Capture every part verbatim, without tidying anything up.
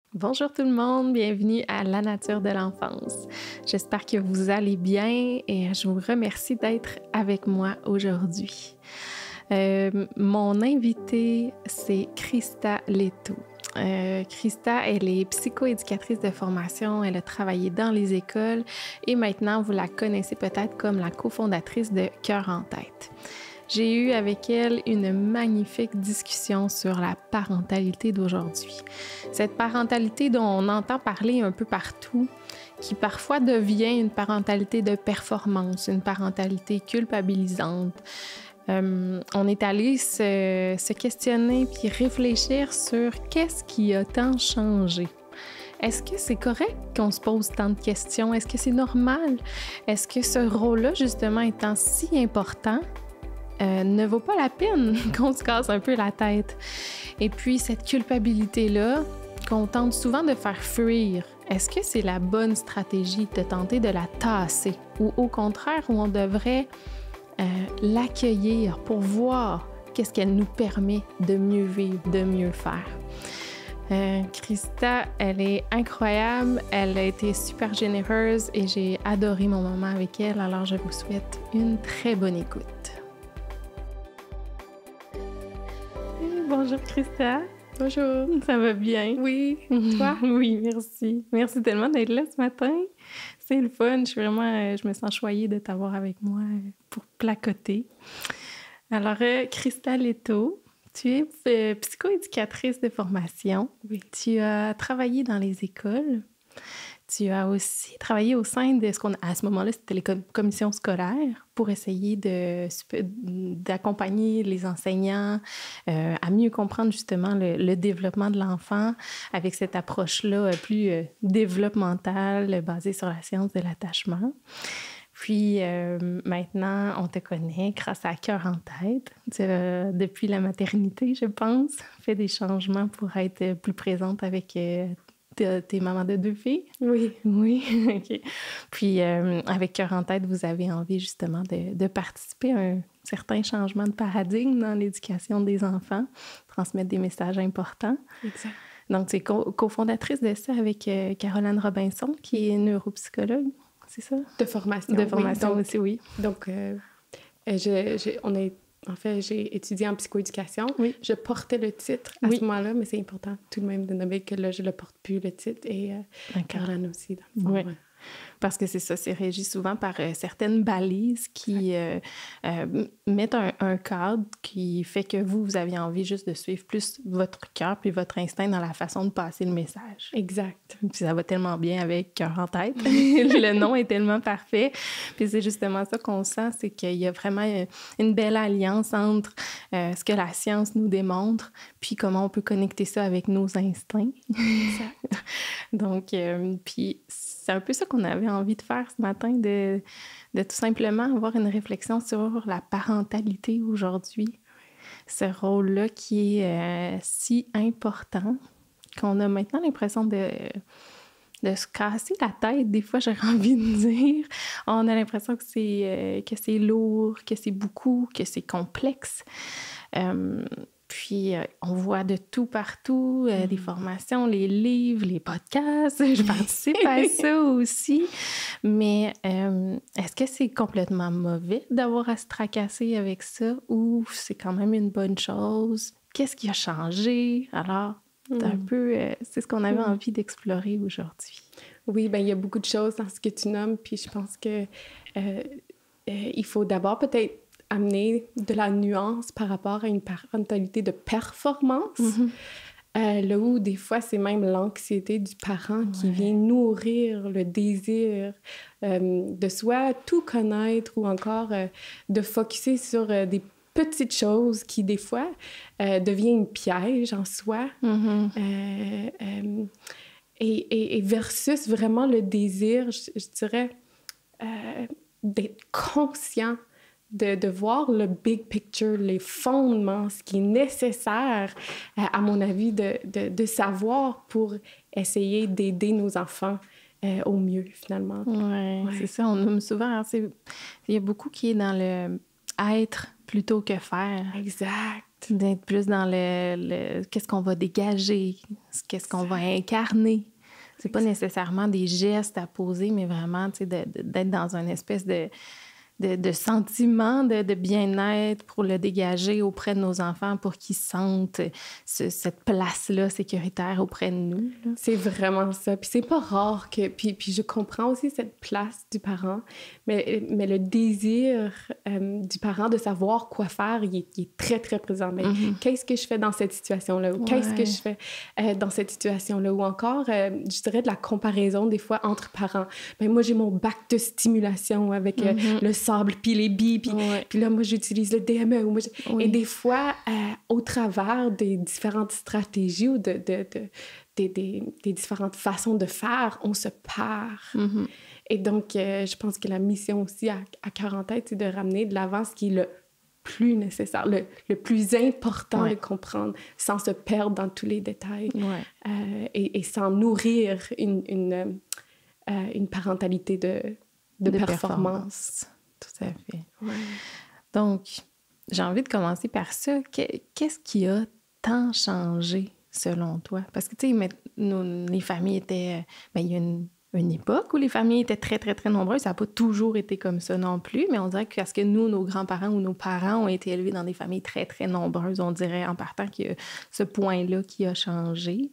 Bonjour tout le monde, bienvenue à La Nature de l'enfance. J'espère que vous allez bien et je vous remercie d'être avec moi aujourd'hui. Euh, mon invitée, c'est Christa Leto. Euh, Christa, elle est psychoéducatrice de formation, elle a travaillé dans les écoles et maintenant vous la connaissez peut-être comme la cofondatrice de Cœur en tête. J'ai eu avec elle une magnifique discussion sur la parentalité d'aujourd'hui. Cette parentalité dont on entend parler un peu partout, qui parfois devient une parentalité de performance, une parentalité culpabilisante. Euh, on est allé se, se questionner puis réfléchir sur qu'est-ce qui a tant changé. Est-ce que c'est correct qu'on se pose tant de questions? Est-ce que c'est normal? Est-ce que ce rôle-là, justement, étant si important, Euh, ne vaut pas la peine qu'on se casse un peu la tête. Et puis, cette culpabilité-là, qu'on tente souvent de faire fuir, est-ce que c'est la bonne stratégie de tenter de la tasser? Ou au contraire, où on devrait euh, l'accueillir pour voir qu'est-ce qu'elle nous permet de mieux vivre, de mieux faire? Euh, Christa, elle est incroyable, elle a été super généreuse et j'ai adoré mon moment avec elle, alors je vous souhaite une très bonne écoute. Bonjour Christa. Bonjour. Ça va bien? Oui. Toi? Oui, merci. Merci tellement d'être là ce matin. C'est le fun. Je suis vraiment, je me sens choyée de t'avoir avec moi pour placoter. Alors, euh, Christa Leto, tu es euh, psychoéducatrice de formation. Oui. Tu as travaillé dans les écoles. Tu as aussi travaillé au sein de ce qu'on... À ce moment-là, c'était les com- commissions scolaires pour essayer de, d'accompagner les enseignants euh, à mieux comprendre justement le, le développement de l'enfant avec cette approche-là plus euh, développementale basée sur la science de l'attachement. Puis euh, maintenant, on te connaît grâce à Cœur en tête. Tu as, depuis la maternité, je pense, fait des changements pour être plus présente avec... Euh, T'es maman de deux filles? Oui. Oui, OK. Puis, euh, avec Cœur en tête, vous avez envie justement de, de participer à un certain changement de paradigme dans l'éducation des enfants, transmettre des messages importants. Exact. Donc, tu es co- cofondatrice de ça avec euh, Caroline Robinson, qui est neuropsychologue, c'est ça? De formation. De formation oui. Donc, aussi, oui. Donc, euh, je, je, on est... En fait, j'ai étudié en psychoéducation. Oui. Je portais le titre à Oui. ce moment-là, mais c'est important tout de même de nommer que là, je ne le porte plus, le titre. Et euh, Caroline aussi, dans le fond. Oui. Ouais. Parce que c'est ça, c'est régi souvent par euh, certaines balises qui euh, euh, mettent un, un cadre qui fait que vous, vous avez envie juste de suivre plus votre cœur puis votre instinct dans la façon de passer le message. Exact. Puis ça va tellement bien avec Cœur en tête. Le nom est tellement parfait. Puis c'est justement ça qu'on sent, c'est qu'il y a vraiment une belle alliance entre euh, ce que la science nous démontre puis comment on peut connecter ça avec nos instincts. Exact. Donc, euh, puis c'est un peu ça qu'on avait envie de faire ce matin, de, de tout simplement avoir une réflexion sur la parentalité aujourd'hui. Ce rôle-là qui est euh, si important qu'on a maintenant l'impression de, de se casser la tête. Des fois, j'aurais envie de dire. On a l'impression que c'est, euh, que c'est lourd, que c'est beaucoup, que c'est complexe. Euh, Puis, euh, on voit de tout partout, euh, mm. les formations, les livres, les podcasts. Je participe à ça aussi. Mais euh, est-ce que c'est complètement mauvais d'avoir à se tracasser avec ça ou c'est quand même une bonne chose? Qu'est-ce qui a changé? Alors, c'est mm. un peu... Euh, c'est ce qu'on avait mm. envie d'explorer aujourd'hui. Oui, bien, il y a beaucoup de choses dans ce que tu nommes. Puis je pense que euh, euh, il faut d'abord peut-être amener de la nuance par rapport à une parentalité de performance, mm-hmm. euh, là où des fois c'est même l'anxiété du parent ouais. qui vient nourrir le désir euh, de soit tout connaître ou encore euh, de focusser sur euh, des petites choses qui des fois euh, deviennent une piège en soi. Mm-hmm. euh, euh, et, et, et versus vraiment le désir, je, je dirais, euh, d'être conscient De, de voir le big picture, les fondements, ce qui est nécessaire, euh, à mon avis, de, de, de savoir pour essayer d'aider nos enfants euh, au mieux, finalement. Oui, ouais. C'est ça. On nomme souvent... Il y a beaucoup qui est dans le être plutôt que faire. Exact. D'être plus dans le, le qu'est-ce qu'on va dégager, qu'est-ce qu'on va incarner. C'est pas nécessairement des gestes à poser, mais vraiment, tu sais, de, de, d'être dans une espèce de, de, de sentiment de, de bien-être pour le dégager auprès de nos enfants pour qu'ils sentent ce, cette place-là sécuritaire auprès de nous. Là. C'est vraiment ça. Puis c'est pas rare que... Puis, puis je comprends aussi cette place du parent, mais, mais le désir euh, du parent de savoir quoi faire, il est, il est très, très présent. Mais mm-hmm. qu'est-ce que je fais dans cette situation-là? Ou ouais. qu'est-ce que je fais euh, dans cette situation-là? Ou encore, euh, je dirais de la comparaison des fois entre parents. Ben, moi, j'ai mon bac de stimulation avec mm-hmm. euh, le sable, puis les billes, puis, ouais. puis là, moi, j'utilise le D M E. Ou moi, je... oui. Et des fois, euh, au travers des différentes stratégies ou de, de, de, des, des, des différentes façons de faire, on se perd. Mm-hmm. Et donc, euh, je pense que la mission aussi à, à Cœur en tête, c'est de ramener de l'avant ce qui est le plus nécessaire, le, le plus important ouais. de comprendre, sans se perdre dans tous les détails ouais. euh, et, et sans nourrir une, une, euh, une parentalité de, de, de performance. performance. Tout à fait. Ouais. Donc, j'ai envie de commencer par ça. Qu'est-ce qui a tant changé selon toi? Parce que, tu sais, nous, les familles étaient... Ben, il y a une, une époque où les familles étaient très, très, très nombreuses. Ça n'a pas toujours été comme ça non plus, mais on dirait que parce que nous, nos grands-parents ou nos parents ont été élevés dans des familles très, très nombreuses, on dirait en partant qu'il y a ce point-là qui a changé.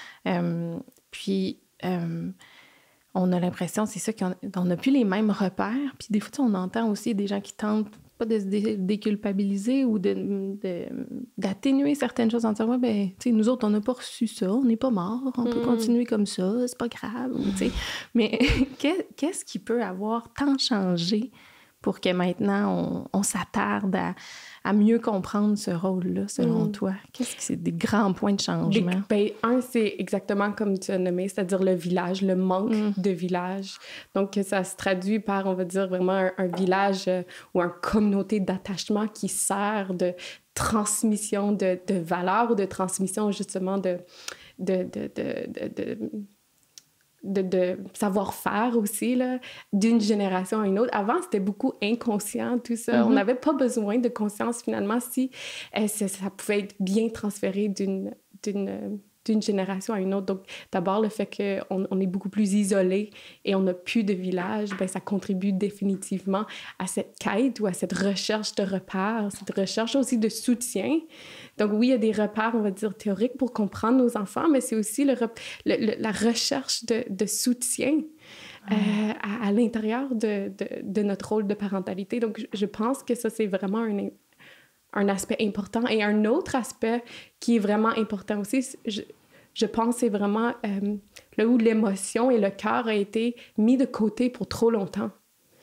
Euh, puis... Euh, on a l'impression, c'est ça, qu'on n'a plus les mêmes repères. Puis des fois, on entend aussi des gens qui tentent pas de se dé- déculpabiliser ou de, de, d'atténuer certaines choses en disant « Ouais, ben, tu sais, nous autres, on n'a pas reçu ça, on n'est pas morts, on mm. peut continuer comme ça, c'est pas grave. » tu sais. Mais qu'est-ce qui peut avoir tant changé pour que maintenant, on, on s'attarde à, à mieux comprendre ce rôle-là, selon mm. toi? Qu'est-ce que c'est des grands points de changement? Des, ben, un, c'est exactement comme tu as nommé, c'est-à-dire le village, le manque mm. de village. Donc, ça se traduit par, on va dire, vraiment un, un village euh, ou une communauté d'attachement qui sert de transmission de, de valeurs ou de transmission, justement, de... de, de, de, de, de De, de savoir-faire aussi, là, d'une génération à une autre. Avant, c'était beaucoup inconscient, tout ça. Mm-hmm. On n'avait pas besoin de conscience, finalement, si euh, ça, ça pouvait être bien transféré d'une, d'une, d'une génération à une autre. Donc, d'abord, le fait qu'on on est beaucoup plus isolé et on n'a plus de village, ben, ça contribue définitivement à cette quête ou à cette recherche de repères, cette recherche aussi de soutien. Donc, oui, il y a des repères, on va dire, théoriques pour comprendre nos enfants, mais c'est aussi le, le, le, la recherche de, de soutien euh, à, à l'intérieur de, de, de notre rôle de parentalité. Donc, je, je pense que ça, c'est vraiment un, un aspect important. Et un autre aspect qui est vraiment important aussi, je, je pense, c'est vraiment euh, là où l'émotion et le cœur ont été mis de côté pour trop longtemps.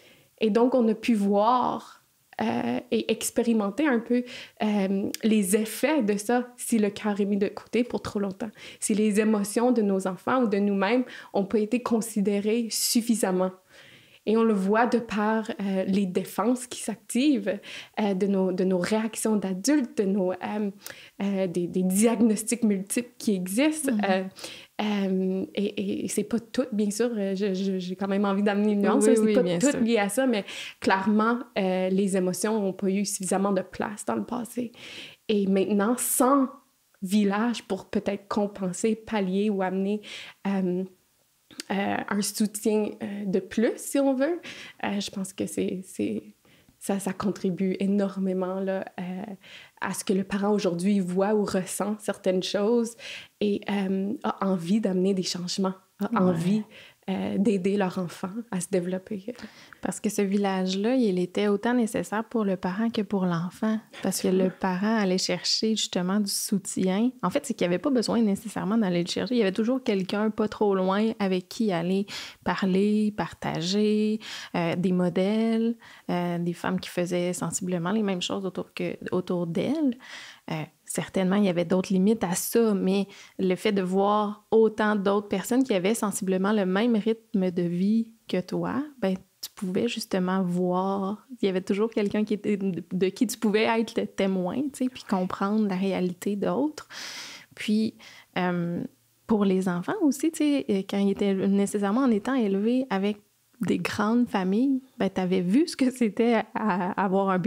Et donc, on a pu voir... Euh, et expérimenter un peu euh, les effets de ça si le cœur est mis de côté pour trop longtemps. Si les émotions de nos enfants ou de nous-mêmes n'ont pas été considérées suffisamment. Et on le voit de par euh, les défenses qui s'activent, euh, de, nos, de nos réactions d'adultes, de nos, euh, euh, des, des diagnostics multiples qui existent. Mm-hmm. Euh, euh, et, et c'est pas tout, bien sûr, je, je, j'ai quand même envie d'amener une nuance, oui, c'est oui, pas tout sûr. Lié à ça, mais clairement, euh, les émotions n'ont pas eu suffisamment de place dans le passé. Et maintenant, sans village pour peut-être compenser, pallier ou amener... Euh, Euh, un soutien euh, de plus, si on veut. Euh, je pense que c'est, c'est, ça, ça contribue énormément là, euh, à ce que le parent aujourd'hui voit ou ressent certaines choses et euh, a envie d'amener des changements, a ouais. envie euh, d'aider leur enfant à se développer. Parce que ce village-là, il était autant nécessaire pour le parent que pour l'enfant. Parce que le parent allait chercher justement du soutien. En fait, c'est qu'il n'y avait pas besoin nécessairement d'aller le chercher. Il y avait toujours quelqu'un pas trop loin avec qui aller parler, partager, euh, des modèles, euh, des femmes qui faisaient sensiblement les mêmes choses autour, que, autour d'elles. Euh, certainement, il y avait d'autres limites à ça, mais le fait de voir autant d'autres personnes qui avaient sensiblement le même rythme de vie que toi, ben tu pouvais justement voir, il y avait toujours quelqu'un qui était, de, de qui tu pouvais être le témoin, tu sais, puis comprendre la réalité d'autres. Puis, euh, pour les enfants aussi, tu sais, quand ils étaient nécessairement en étant élevés avec des grandes familles, ben tu avais vu ce que c'était à, à avoir un bébé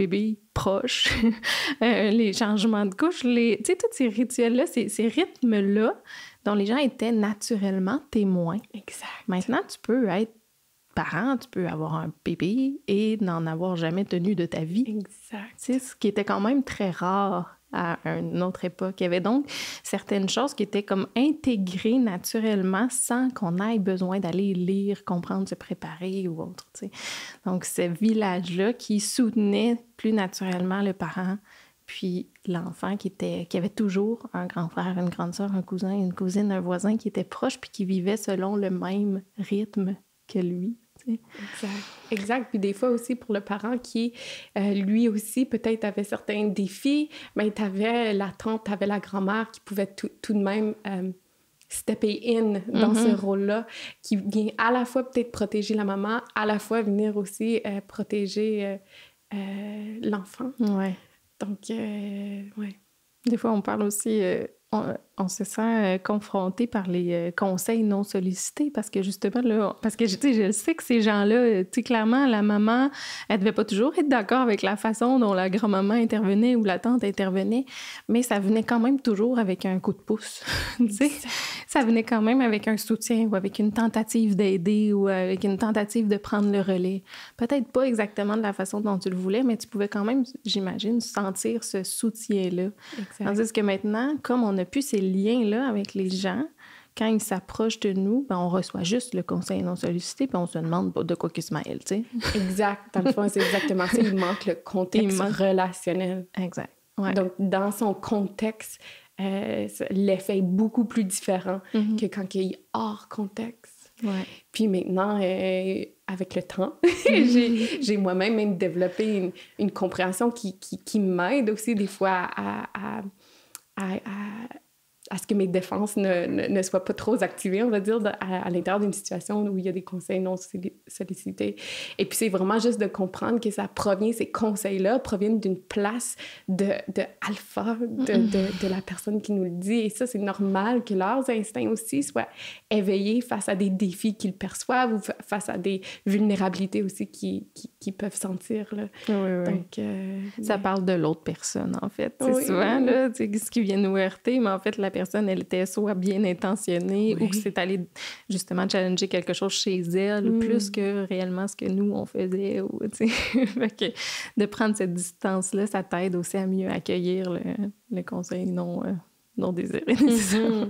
proches, euh, les changements de couche, les, tu sais, tous ces rituels-là, ces, ces rythmes-là dont les gens étaient naturellement témoins. Exact. Maintenant, tu peux être parent, tu peux avoir un bébé et n'en avoir jamais tenu de ta vie. Exact. C'est ce qui était quand même très rare à une autre époque. Il y avait donc certaines choses qui étaient comme intégrées naturellement sans qu'on ait besoin d'aller lire, comprendre, se préparer ou autre, tu sais. Donc, ce village-là qui soutenait plus naturellement le parent, puis l'enfant qui était, qui avait toujours un grand frère, une grande sœur, un cousin, une cousine, un voisin qui était proche puis qui vivait selon le même rythme que lui. Exact. Exact. Puis des fois aussi pour le parent qui, euh, lui aussi, peut-être avait certains défis, mais tu avais la tante, tu avais la grand-mère qui pouvait tout, tout de même euh, stepper in dans mm-hmm. ce rôle-là, qui vient à la fois peut-être protéger la maman, à la fois venir aussi euh, protéger euh, euh, l'enfant. Ouais. Donc, euh, ouais. Des fois, on parle aussi... Euh... On, on se sent euh, confronté par les euh, conseils non sollicités parce que justement, là, parce que tu sais, je sais que ces gens-là, tu sais, clairement, la maman, elle devait pas toujours être d'accord avec la façon dont la grand-maman intervenait ou la tante intervenait, mais ça venait quand même toujours avec un coup de pouce, tu sais. Ça venait quand même avec un soutien ou avec une tentative d'aider ou avec une tentative de prendre le relais. Peut-être pas exactement de la façon dont tu le voulais, mais tu pouvais quand même, j'imagine, sentir ce soutien-là. Exact. Tandis que maintenant, comme on a plus ces liens-là avec les gens, quand ils s'approchent de nous, ben on reçoit juste le conseil non sollicité puis on se demande de quoi qu'ils se mêlent, tu sais. Exact. Dans le fond, c'est exactement ça. Il manque le contexte manque... relationnel. Exact. Ouais. Donc, dans son contexte, euh, l'effet est beaucoup plus différent mm-hmm. que quand il est hors contexte. Ouais. Puis maintenant, euh, avec le temps, j'ai, j'ai moi-même même développé une, une compréhension qui, qui, qui m'aide aussi des fois à... à À, à, à ce que mes défenses ne, ne, ne soient pas trop activées, on va dire, de, à, à l'intérieur d'une situation où il y a des conseils non sollicités. Et puis, c'est vraiment juste de comprendre que ça provient, ces conseils-là proviennent d'une place de, de alpha, de, de, de la personne qui nous le dit. Et ça, c'est normal que leurs instincts aussi soient éveillés face à des défis qu'ils perçoivent ou face à des vulnérabilités aussi qu'ils, qu'ils, qu'ils peuvent sentir, là. Oui, oui. Donc, euh, ça mais... parle de l'autre personne, en fait. C'est oui, souvent, oui. là, tu sais, ce qui vient nous heurter, mais en fait, la personne, elle était soit bien intentionnée oui. ou que c'est allé justement challenger quelque chose chez elle, mm. plus que réellement ce que nous, on faisait. Ou, tu sais, fait que de prendre cette distance-là, ça t'aide aussi à mieux accueillir le, le conseil non, euh, non désiré. Mm-hmm.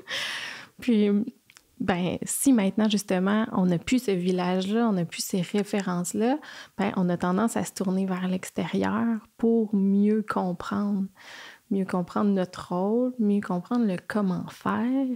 Puis, ben si maintenant, justement, on n'a plus ce village-là, on n'a plus ces références-là, ben on a tendance à se tourner vers l'extérieur pour mieux comprendre. Mieux comprendre notre rôle, mieux comprendre le comment faire.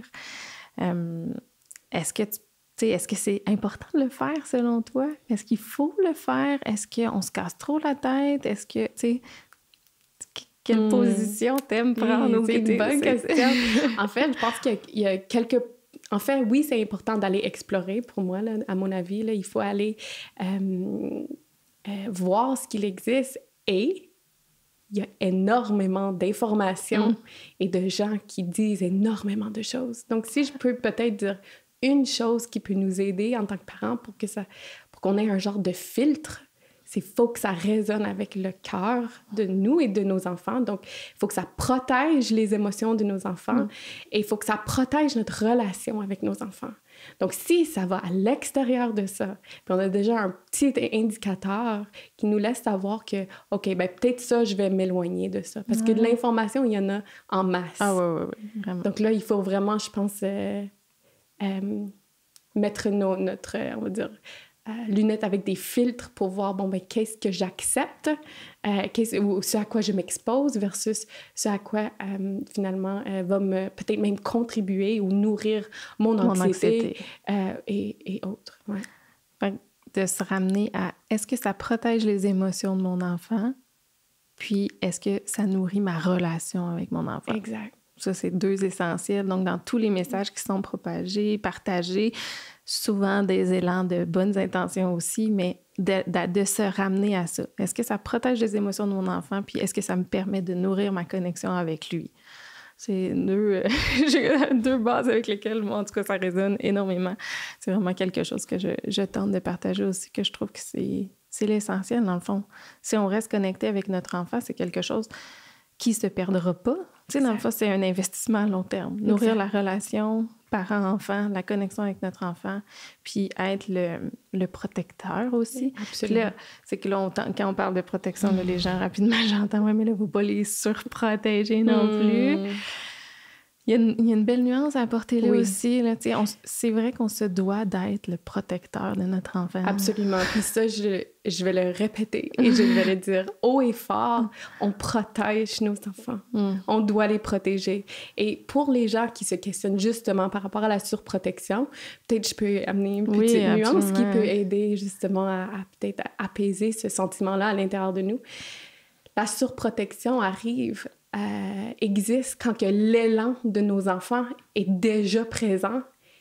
Euh, est-ce que tu sais, est-ce que c'est important de le faire selon toi? Est-ce qu'il faut le faire? Est-ce qu'on se casse trop la tête? Est-ce que, tu sais, quelle mmh. position t'aimes prendre? Mmh, c'est une bonne question. En fait, je pense qu'il y a quelques... En fait, oui, c'est important d'aller explorer, pour moi, là, à mon avis. Là, il faut aller euh, euh, voir ce qu'il existe et... il y a énormément d'informations mm. et de gens qui disent énormément de choses. Donc, si je peux peut-être dire une chose qui peut nous aider en tant que parents pour, que ça, pour qu'on ait un genre de filtre, c'est qu'il faut que ça résonne avec le cœur de nous et de nos enfants. Donc, il faut que ça protège les émotions de nos enfants mm. et il faut que ça protège notre relation avec nos enfants. Donc, si ça va à l'extérieur de ça, puis on a déjà un petit indicateur qui nous laisse savoir que, OK, ben peut-être ça, je vais m'éloigner de ça. Parce ouais. que de l'information, il y en a en masse. Ah oui, oui, oui, vraiment. Donc là, il faut vraiment, je pense, euh, euh, mettre nos, notre, on va dire, euh, lunettes avec des filtres pour voir, bon, ben qu'est-ce que j'accepte, euh, qu'est-ce, ou ce à quoi je m'expose versus ce à quoi, euh, finalement, euh, va me, peut-être même contribuer ou nourrir mon anxiété, mon anxiété. Euh, et, et autres. Ouais. Fait de se ramener à est-ce que ça protège les émotions de mon enfant, puis est-ce que ça nourrit ma relation avec mon enfant? Exact. Ça, c'est deux essentiels. Donc, dans tous les messages qui sont propagés, partagés, souvent des élans de bonnes intentions aussi, mais de, de, de se ramener à ça. Est-ce que ça protège les émotions de mon enfant, puis est-ce que ça me permet de nourrir ma connexion avec lui? C'est deux, euh, j'ai deux bases avec lesquelles, moi, en tout cas, ça résonne énormément. C'est vraiment quelque chose que je, je tente de partager aussi, que je trouve que c'est, C'est l'essentiel, dans le fond. Si on reste connecté avec notre enfant, c'est quelque chose qui ne se perdra pas. Tu sais, dans le fond, c'est un investissement à long terme. Nourrir exact. La relation parent-enfant, la connexion avec notre enfant, puis être le, le protecteur aussi. Absolument. Puis là, c'est que là, on, quand on parle de protection, mm. là, les gens, rapidement, j'entends, ouais, mais là, il ne faut pas les surprotéger non mm. plus. Il y, a une, il y a une belle nuance à apporter là oui. aussi. Là, on, c'est vrai qu'on se doit d'être le protecteur de notre enfant. Absolument. Puis ça, je, je vais le répéter et je vais le dire haut et fort. On protège nos enfants. Mm. On doit les protéger. Et pour les gens qui se questionnent justement par rapport à la surprotection, peut-être je peux amener une petite oui, nuance qui peut aider justement à, à peut-être à apaiser ce sentiment-là à l'intérieur de nous. La surprotection arrive... Euh, existe quand que l'élan de nos enfants est déjà présent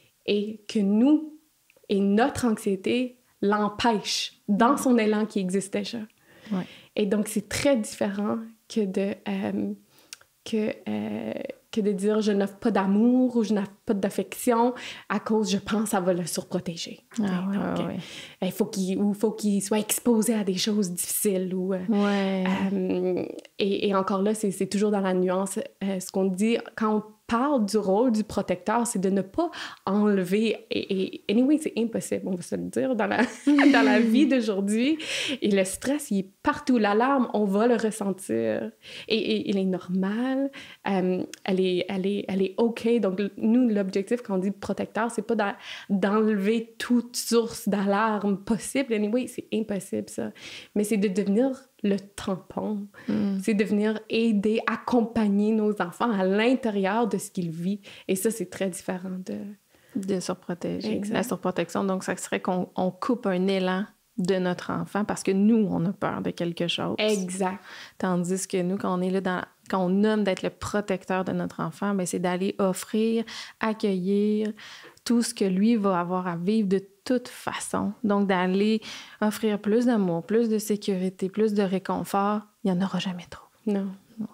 et que nous et notre anxiété l'empêchent dans son élan qui existe déjà. Ouais. Et donc, c'est très différent que de, euh, que, euh, que de dire « je n'offre pas d'amour » ou « je n'offre pas d'affection » à cause, je pense, ça va le surprotéger. Ah, ouais, donc, ouais, ouais. Il faut qu'il, ou faut qu'il soit exposé à des choses difficiles. Ou, ouais. euh, et, et encore là, c'est, c'est toujours dans la nuance. Euh, ce qu'on dit, quand on parle du rôle du protecteur, c'est de ne pas enlever... Et, et anyway, c'est impossible, on va se le dire, dans la, dans la vie d'aujourd'hui. Et le stress, il est partout. L'alarme, on va le ressentir. Et, et il est normal. Euh, elle est, elle est, elle est OK. Donc, nous, l'objectif, quand on dit protecteur, c'est pas d'a- d'enlever toute source d'alarme possible. Anyway, c'est impossible, ça. Mais c'est de devenir le tampon. Mm. C'est de venir aider, accompagner nos enfants à l'intérieur de ce qu'ils vivent. Et ça, c'est très différent de... De surprotéger. Exact. La surprotection, donc, ça serait qu'on on coupe un élan de notre enfant parce que nous, on a peur de quelque chose. Exact. Tandis que nous, quand on est là dans... Quand on nomme d'être le protecteur de notre enfant, bien, c'est d'aller offrir, accueillir tout ce que lui va avoir à vivre de toute façon. Donc, d'aller offrir plus d'amour, plus de sécurité, plus de réconfort, il n'y en aura jamais trop. Non. non.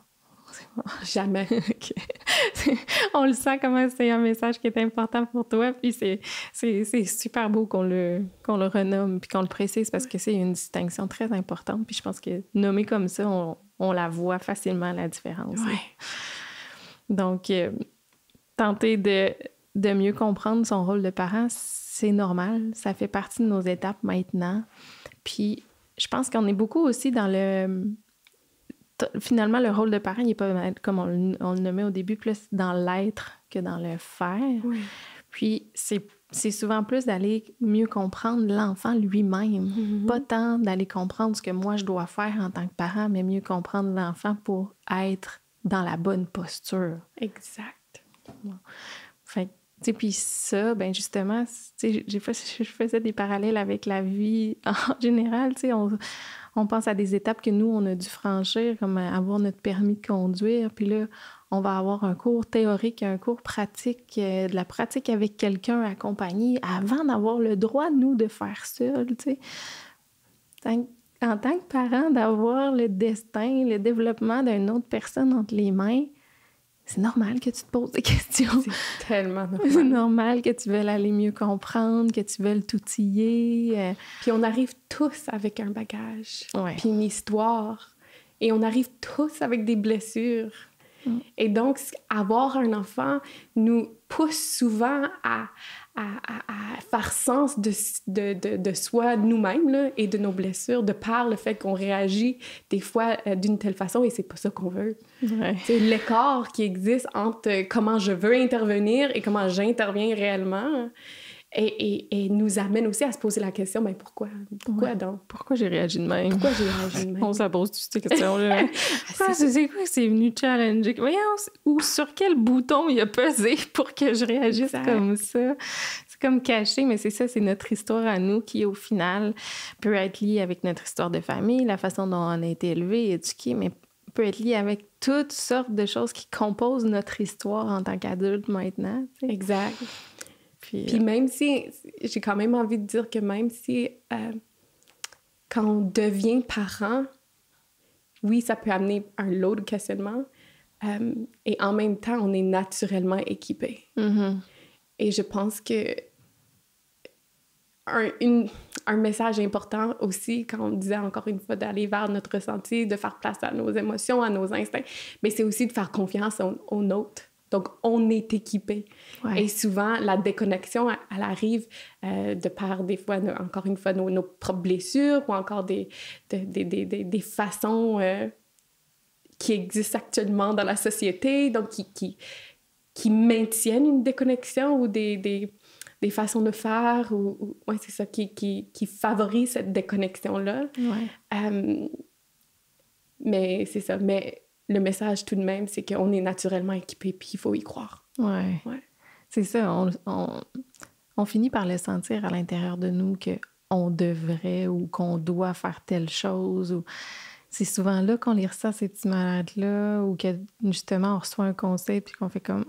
Jamais. Okay. On le sent comment c'est un message qui est important pour toi, puis c'est, c'est, c'est super beau qu'on le, qu'on le renomme puis qu'on le précise parce que c'est une distinction très importante. Puis je pense que nommé comme ça, on, on la voit facilement, la différence. Ouais. Donc, euh, tenter de, de mieux comprendre son rôle de parent, c'est normal. Ça fait partie de nos étapes maintenant. Puis je pense qu'on est beaucoup aussi dans le... Finalement, le rôle de parent, il n'est pas, comme on, on le nommait au début, plus dans l'être que dans le faire. Oui. Puis, c'est, c'est souvent plus d'aller mieux comprendre l'enfant lui-même. Mm-hmm. Pas tant d'aller comprendre ce que moi, je dois faire en tant que parent, mais mieux comprendre l'enfant pour être dans la bonne posture. Exact. Bon. Fait que, tu sais, puis ça, ben justement, tu sais, j'ai fait, je faisais des parallèles avec la vie en général, tu sais, on... On pense à des étapes que nous, on a dû franchir, comme avoir notre permis de conduire. Puis là, on va avoir un cours théorique, un cours pratique, euh, de la pratique avec quelqu'un accompagné avant d'avoir le droit, nous, de faire ça, tu sais. En tant que parent, d'avoir le destin, le développement d'une autre personne entre les mains, c'est normal que tu te poses des questions. C'est tellement normal. C'est normal que tu veuilles aller mieux comprendre, que tu veuilles t'outiller. Euh... Puis on arrive tous avec un bagage, ouais. puis une histoire. Et on arrive tous avec des blessures. Mm. Et donc, avoir un enfant nous pousse souvent à, à, à, à faire sens de, de, de, de soi, de nous-mêmes, là, et de nos blessures, de par le fait qu'on réagit des fois euh, d'une telle façon, et c'est pas ça qu'on veut. Ouais. C'est l'écart qui existe entre comment je veux intervenir et comment j'interviens réellement. Et, et, et nous amène aussi à se poser la question, ben pourquoi? Pourquoi ouais. donc? Pourquoi j'ai réagi de même? Pourquoi j'ai réagi de même? On se pose toutes ces questions-là. ah, c'est, c'est quoi que c'est venu challenger? Voyons, ou sur quel bouton il a pesé pour que je réagisse exact. Comme ça? C'est comme caché, mais c'est ça, c'est notre histoire à nous qui, au final, peut être liée avec notre histoire de famille, la façon dont on a été élevé, éduqué, mais peut être liée avec toutes sortes de choses qui composent notre histoire en tant qu'adulte maintenant. T'sais. Exact. Puis, Puis même si, j'ai quand même envie de dire que même si, euh, quand on devient parent, oui, ça peut amener un lot de questionnements, euh, et en même temps, on est naturellement équipé. Mm-hmm. Et je pense que un, une, un message important aussi, quand on disait encore une fois d'aller vers notre ressenti, de faire place à nos émotions, à nos instincts, mais c'est aussi de faire confiance aux, aux nôtres. Donc, on est équipé. Ouais. Et souvent, la déconnexion, elle arrive euh, de par, des fois, nos, encore une fois, nos, nos propres blessures ou encore des, de, des, des, des, des façons euh, qui existent actuellement dans la société, donc qui, qui, qui maintiennent une déconnexion ou des, des, des façons de faire, ou, ou ouais, c'est ça, qui, qui, qui favorisent cette déconnexion-là. Ouais. Euh, mais c'est ça, mais... Le message, tout de même, c'est qu'on est naturellement équipé, puis il faut y croire. Ouais. Ouais. C'est ça, on, on, on finit par le sentir à l'intérieur de nous qu'on devrait ou qu'on doit faire telle chose. Ou... C'est souvent là qu'on les ressent, ces petits malades-là, ou que, justement, on reçoit un conseil, puis qu'on fait comme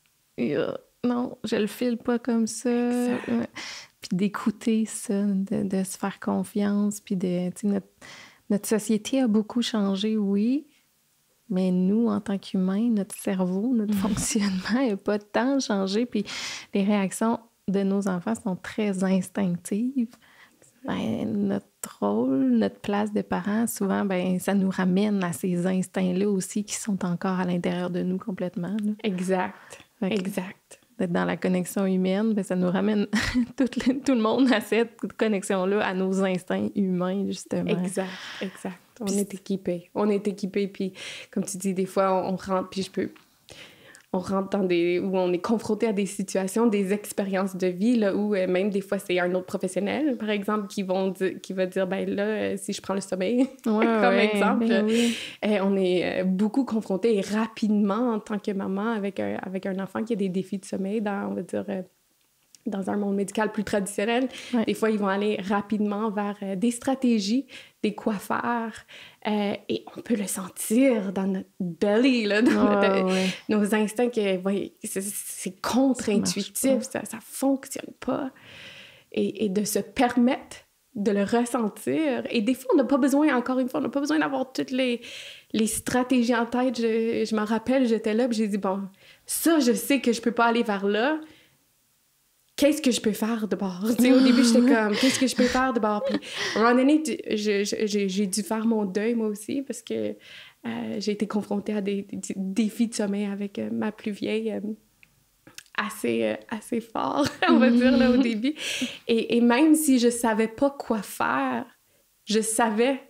« Non, je le file pas comme ça. » Puis d'écouter ça, de, de se faire confiance, puis de... Notre, notre société a beaucoup changé, oui, mais nous, en tant qu'humains, notre cerveau, notre fonctionnement n'a pas tant changé. Puis les réactions de nos enfants sont très instinctives. Ben, notre rôle, notre place de parents, souvent, ben, ça nous ramène à ces instincts-là aussi qui sont encore à l'intérieur de nous complètement. Là. Exact. Fait exact. D'être dans la connexion humaine, ben, ça nous ramène tout, le, tout le monde à cette connexion-là, à nos instincts humains, justement. Exact, exact. On puis est équipé. On est équipé, puis comme tu dis, des fois, on, on rentre, puis je peux... On rentre dans des... où on est confronté à des situations, des expériences de vie, là, où euh, même des fois, c'est un autre professionnel, par exemple, qui, vont di- qui va dire, ben là, euh, si je prends le sommeil, ouais, comme ouais, exemple, ben oui. euh, on est euh, beaucoup confronté et rapidement, en tant que maman, avec un, avec un enfant qui a des défis de sommeil, dans, on va dire... Euh, dans un monde médical plus traditionnel, ouais. Des fois, ils vont aller rapidement vers euh, des stratégies, des quoi faire, euh, et on peut le sentir dans notre belly, là, dans oh, notre, ouais. nos instincts, que, ouais, c'est, c'est contre-intuitif, ça ne fonctionne pas. Et, et de se permettre de le ressentir. Et des fois, on n'a pas besoin, encore une fois, on n'a pas besoin d'avoir toutes les, les stratégies en tête. Je, je m'en rappelle, j'étais là, puis j'ai dit, bon, ça, je sais que je peux pas aller vers là. Qu'est-ce que je peux faire de bord? Tu sais, au début, j'étais comme, qu'est-ce que je peux faire de bord? Puis, à un moment donné, je, je, j'ai, j'ai dû faire mon deuil, moi aussi, parce que euh, j'ai été confrontée à des, des, des défis de sommeil avec euh, ma plus vieille, euh, assez, euh, assez fort, on va dire, là, au début. Et, et même si je savais pas quoi faire, je savais,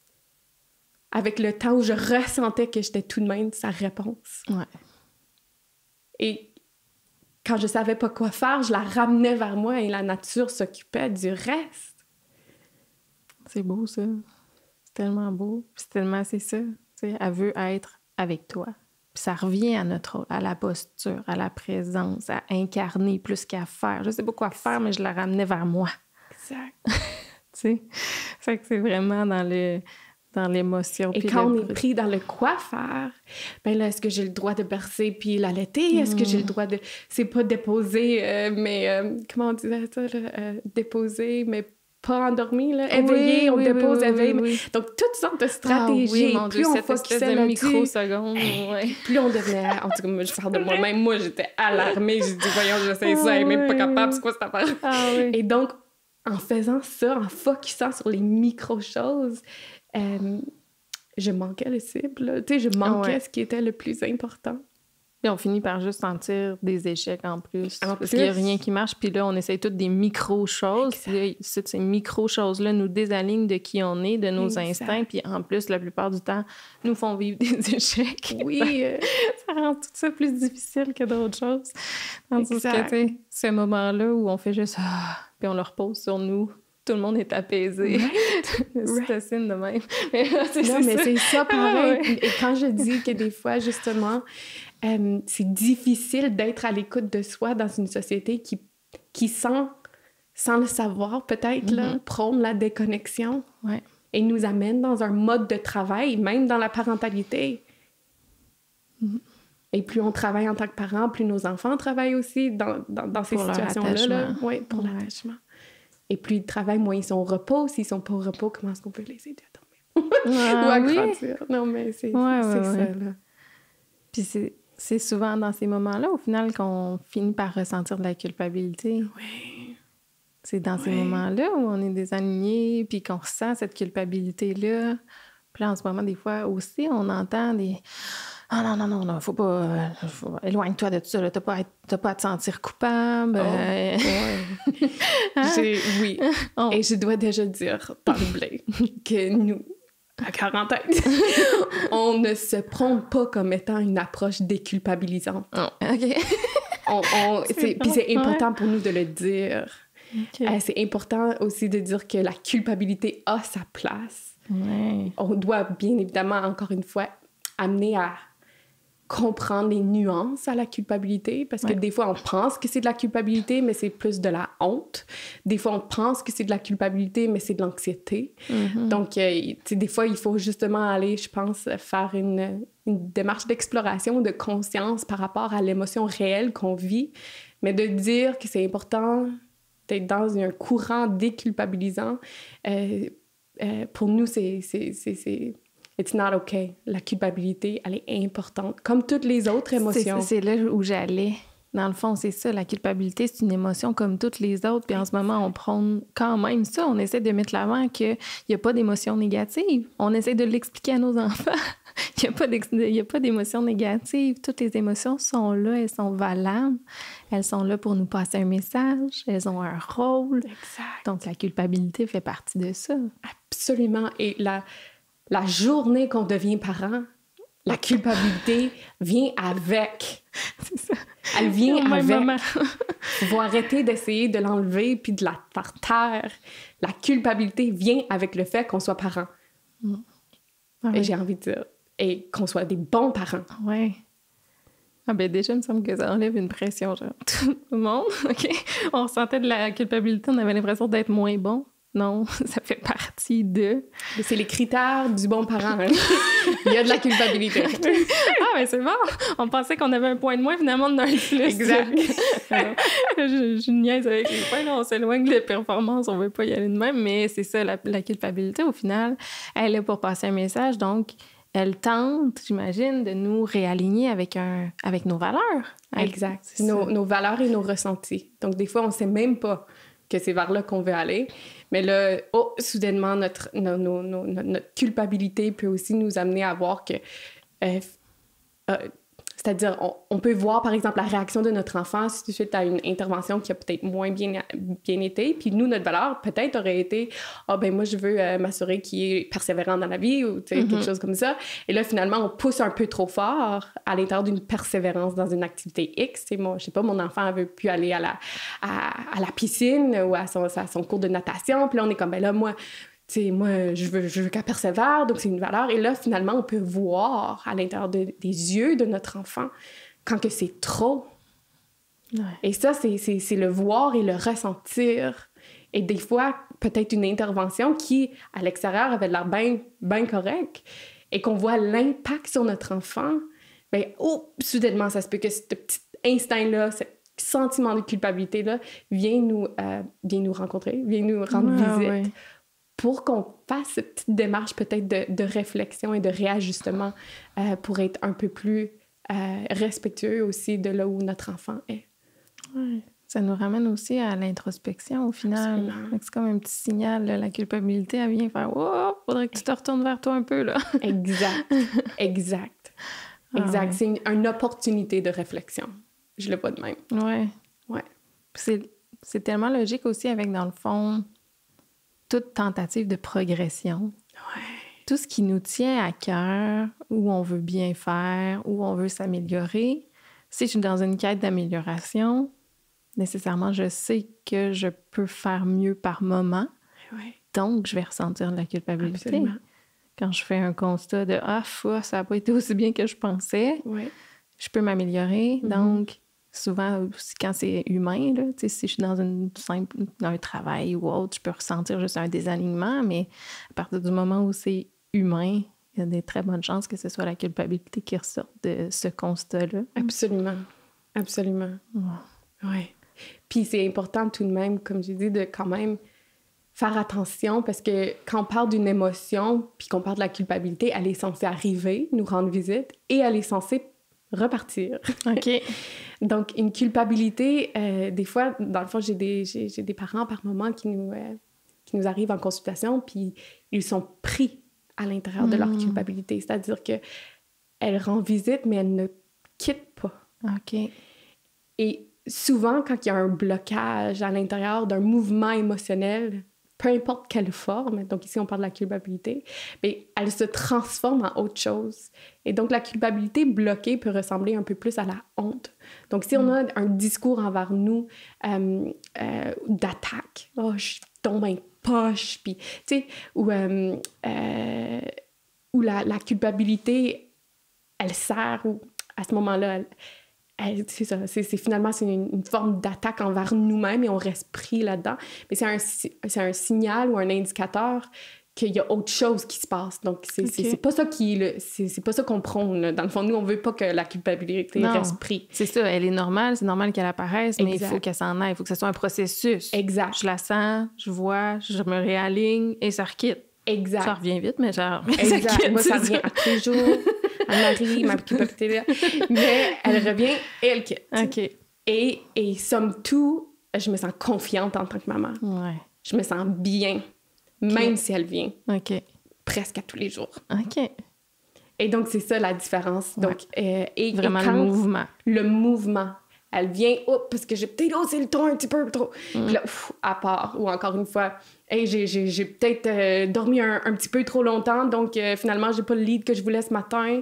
avec le temps où je ressentais que j'étais tout de même sa réponse. Ouais. Et quand je savais pas quoi faire, je la ramenais vers moi et la nature s'occupait du reste. C'est beau, ça. C'est tellement beau. Puis c'est tellement, c'est ça. T'sais, elle veut être avec toi. Puis ça revient à notre, à la posture, à la présence, à incarner plus qu'à faire. Je sais pas quoi faire, mais je la ramenais vers moi. Exact. Tu sais? Fait que c'est vraiment dans le... dans l'émotion. Et quand le... on est pris dans le quoi faire, ben là, est-ce que j'ai le droit de bercer puis l'allaiter? Est-ce mmh. que j'ai le droit de... C'est pas déposer, euh, mais... Euh, comment on disait ça, là? Euh, déposer, mais pas endormi, là. Éveillé, oui, on oui, dépose, oui, éveille. Oui, oui. Donc, toutes sortes de stratégies. Ah, oui, plus Dieu, on focusait là-dessus... microsecondes, ouais. Plus on devenait... En tout cas, moi, je parle de moi-même. Moi, j'étais alarmée. J'ai dit, voyons, j'essaie ça, elle est même pas capable. C'est quoi cette affaire? Ah, oui. Et donc, en faisant ça, en focusant sur les micro-choses, Euh, je manquais le cible, tu sais, je manquais ouais. ce qui était le plus important. Et on finit par juste sentir des échecs en plus. En parce plus. qu'il n'y a rien qui marche. Puis là, on essaye toutes des micro-choses. Puis là, ces micro-choses-là nous désalignent de qui on est, de nos exact. Instincts. Puis en plus, la plupart du temps, nous font vivre des échecs. Oui. Ça rend tout ça plus difficile que d'autres choses. Tandis que, tu sais, ce moment-là où on fait juste... Ah, puis on le repose sur nous. Tout le monde est apaisé. Right. C'est un signe de même. Mais là, c'est, non, c'est mais ça. c'est ça, pareil. Ah, ouais. Et quand je dis que des fois, justement, euh, c'est difficile d'être à l'écoute de soi dans une société qui, qui sans, sans le savoir, peut-être, mm-hmm. là, prône la déconnexion ouais. et nous amène dans un mode de travail, même dans la parentalité. Mm-hmm. Et plus on travaille en tant que parent, plus nos enfants travaillent aussi dans, dans, dans ces pour situations-là. Là. Oui, pour ouais. l'attachement. Et plus ils travaillent, moins ils sont au repos. S'ils sont pas au repos, comment est-ce qu'on peut les aider à dormir? Ah, ou à oui? grandir? Non, mais c'est, ouais, c'est ouais, ça, ouais. là. Puis c'est, c'est souvent dans ces moments-là, au final, qu'on finit par ressentir de la culpabilité. Oui. C'est dans Ouais. ces moments-là où on est désaligné, puis qu'on ressent cette culpabilité-là. Puis là, en ce moment, des fois aussi, on entend des... Ah non, non, non, non, faut pas... euh, faut- éloigne-toi de ça, là. T'as pas, à être- t'as pas à te sentir coupable. Oh, euh, ouais. hein? J'ai- Oui. On- Et je dois déjà dire d'emblée que nous, à quarantaine, on ne se prend pas comme étant une approche déculpabilisante. Oh, OK. On, on- C'est c'est- Puis bon, c'est important pour nous de le dire. OK. Euh, c'est important aussi de dire que la culpabilité a sa place. Ouais. On doit bien évidemment, encore une fois, amener à comprendre les nuances à la culpabilité, parce que Ouais. des fois, on pense que c'est de la culpabilité, mais c'est plus de la honte. Des fois, on pense que c'est de la culpabilité, mais c'est de l'anxiété. Mhm. Donc, euh, tu sais, des fois, il faut justement aller, je pense, faire une, une démarche d'exploration, de conscience par rapport à l'émotion réelle qu'on vit, mais de dire que c'est important d'être dans un courant déculpabilisant. Euh, euh, pour nous, c'est... c'est, c'est, c'est It's not okay. La culpabilité, elle est importante, comme toutes les autres émotions. C'est, c'est là où j'allais. Dans le fond, c'est ça. La culpabilité, c'est une émotion comme toutes les autres. Puis en ce moment, on prône quand même ça. On essaie de mettre l'avant qu'il n'y a pas d'émotion négative. On essaie de l'expliquer à nos enfants. Il n'y a pas d'ex- il y a pas d'émotion négative. Toutes les émotions sont là, elles sont valables. Elles sont là pour nous passer un message. Elles ont un rôle. Exact. Donc, la culpabilité fait partie de ça. Absolument. Et la, la journée qu'on devient parent, la culpabilité vient avec. C'est ça. Elle vient Au même avec. moment. Il faut arrêter d'essayer de l'enlever puis de la faire taire. La culpabilité vient avec le fait qu'on soit parent. Ah Et oui. j'ai envie de dire, et qu'on soit des bons parents. Ouais. Ah ben déjà, il me semble que ça enlève une pression, genre. Tout le monde, OK? On ressentait de la culpabilité, on avait l'impression d'être moins bon. Non, ça fait partie de... Mais c'est les critères du bon parent. Hein? Il y a de la culpabilité. Ah ben c'est bon! On pensait qu'on avait un point de moins, finalement, on en a un de plus. Exact. Alors, je, je niaise avec les points, là, on s'éloigne des performances, on veut pas y aller de même, mais c'est ça, la, la culpabilité, au final, elle est là pour passer un message, donc elle tente, j'imagine, de nous réaligner avec, un, avec nos valeurs. Exact. C'est Nos, ça. nos valeurs et nos ressentis. Donc, des fois, on ne sait même pas que c'est vers là qu'on veut aller. Mais là, oh, soudainement, notre, no, no, no, no- notre culpabilité peut aussi nous amener à voir que... euh, euh, c'est-à-dire, on, on peut voir, par exemple, la réaction de notre enfant suite à une intervention qui a peut-être moins bien, bien été. Puis nous, notre valeur, peut-être, aurait été « Ah, ben moi, je veux euh, m'assurer qu'il est persévérant dans la vie » ou tu sais, Mm-hmm. quelque chose comme ça. Et là, finalement, on pousse un peu trop fort à l'intérieur d'une persévérance dans une activité X. Et moi, je sais pas, mon enfant ne veut plus aller à la, à, à la piscine ou à son, à son cours de natation. Puis là, on est comme « Ben là, moi... » Tu sais, moi, je veux, je veux qu'elle persévère, donc c'est une valeur. Et là, finalement, on peut voir à l'intérieur de- des yeux de notre enfant quand que c'est trop. Ouais. Et ça, c'est, c'est, c'est le voir et le ressentir. Et des fois, peut-être une intervention qui, à l'extérieur, avait l'air bien ben correcte et qu'on voit l'impact sur notre enfant, bien, oh, soudainement, ça se peut que ce petit instinct-là, ce sentiment de culpabilité-là, vient nous, euh, vient nous rencontrer, vient nous rendre Ah, visite. ouais. Pour qu'on fasse cette petite démarche peut-être de, de réflexion et de réajustement euh, pour être un peu plus euh, respectueux aussi de là où notre enfant est. Ouais. Ça nous ramène aussi à l'introspection, au final. Absolument. Fait que c'est comme un petit signal, là, la culpabilité, elle vient faire « Oh, faudrait que tu te retournes vers toi un peu, là. » Exact, exact, Ah, exact. ouais. C'est une, une opportunité de réflexion. Je le vois de même. Ouais. Ouais. Puis C'est, c'est tellement logique aussi avec, dans le fond, toute tentative de progression. Ouais. Tout ce qui nous tient à cœur, où on veut bien faire, où on veut s'améliorer, si je suis dans une quête d'amélioration, nécessairement, je sais que je peux faire mieux par moment, Ouais. donc je vais ressentir de la culpabilité. Absolument. Quand je fais un constat de « Ah, foi, ça n'a pas été aussi bien que je pensais Ouais. », je peux m'améliorer. Mhm. Donc, souvent, aussi, quand c'est humain, là, tu sais, si je suis dans une simple, dans un travail ou autre, je peux ressentir juste un désalignement, mais à partir du moment où c'est humain, il y a des très bonnes chances que ce soit la culpabilité qui ressorte de ce constat-là. Absolument. Absolument. Ouais. Ouais. Puis c'est important tout de même, comme j'ai dit, de quand même faire attention parce que quand on parle d'une émotion puis qu'on parle de la culpabilité, elle est censée arriver, nous rendre visite et elle est censée repartir. OK. Donc, une culpabilité, euh, des fois, dans le fond, j'ai des, j'ai, j'ai des parents par moment qui nous, euh, qui nous arrivent en consultation, puis ils sont pris à l'intérieur mmh. de leur culpabilité. C'est-à-dire qu'elle rend visite, mais elle ne quitte pas. OK. Et souvent, quand il y a un blocage à l'intérieur d'un mouvement émotionnel, peu importe quelle forme, donc ici on parle de la culpabilité, mais elle se transforme en autre chose. Et donc la culpabilité bloquée peut ressembler un peu plus à la honte. Donc si mm. on a un discours envers nous euh, euh, d'attaque, « Oh, je tombe dans une poche », puis tu sais, ou, euh, euh, ou la, la culpabilité, elle sert, ou à ce moment-là, elle, elle, c'est ça, c'est, c'est finalement c'est une, une forme d'attaque envers nous-mêmes et on reste pris là-dedans. Mais c'est un, c'est un signal ou un indicateur qu'il y a autre chose qui se passe. Donc, c'est, okay. c'est, c'est pas ça qui le, c'est, c'est pas ça qu'on prône. Là. Dans le fond, nous, on veut pas que la culpabilité non, reste prise. C'est ça, elle est normale, c'est normal qu'elle apparaisse, exact. Mais il faut qu'elle s'en aille, il faut que ce soit un processus. Exact. Je la sens, je vois, je me réaligne et ça requitte. Exact. Ça revient vite, mais genre... Exact. Ça quitte, moi, ça revient à tous les jours. Anne-Marie, ma culpabilité là. Mais elle revient et elle quitte. OK. Et, et somme toute, je me sens confiante en tant que maman. Ouais. Je me sens bien, okay. même si elle vient. OK. Presque à tous les jours. OK. Et donc, c'est ça la différence. Donc, ouais. euh, et, Vraiment et quand, le mouvement. Le mouvement. Elle vient, oh, parce que j'ai peut-être haussé le ton un petit peu trop. Mm. Puis là, ouf, à part. Ou encore une fois, hey, j'ai, j'ai, j'ai peut-être euh, dormi un, un petit peu trop longtemps, donc euh, finalement, j'ai pas le lead que je voulais ce matin.